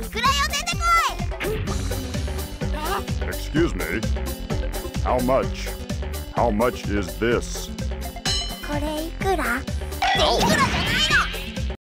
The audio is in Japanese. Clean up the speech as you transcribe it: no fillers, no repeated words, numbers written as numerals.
いくらよ出てこい。 Excuse me. How much? How much is this? これいくら？いくらじゃないの。